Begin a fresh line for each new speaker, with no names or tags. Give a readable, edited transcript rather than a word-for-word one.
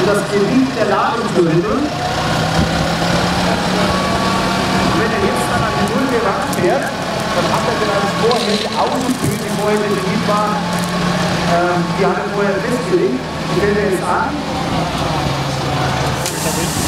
das Gewicht der Ladung zu erhöhen. Wenn er jetzt dann an die Mulde ranfährt, dann hat er bereits vorher die Außenbühne, die vorher definiert war, die hat er vorher festgelegt. Die fährt er jetzt an.